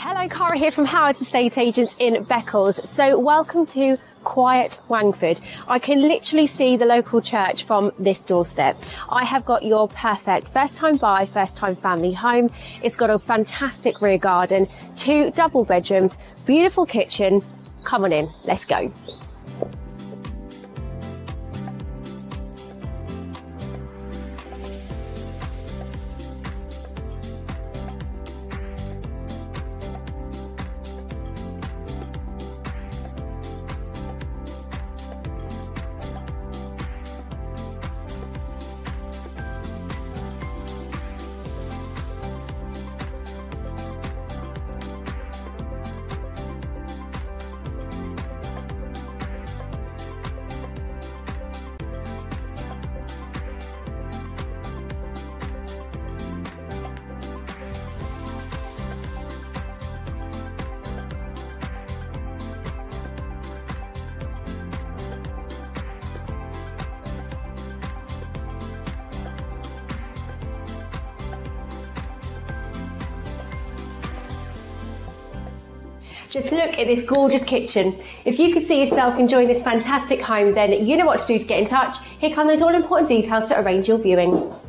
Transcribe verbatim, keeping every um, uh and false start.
Hello, Cara here from Howards Estate Agents in Beccles. So welcome to quiet Wangford. I can literally see the local church from this doorstep. I have got your perfect first time buy, first time family home. It's got a fantastic rear garden, two double bedrooms, beautiful kitchen. Come on in, let's go. Just look at this gorgeous kitchen. If you could see yourself enjoying this fantastic home, then you know what to do to get in touch. Here come those all important details to arrange your viewing.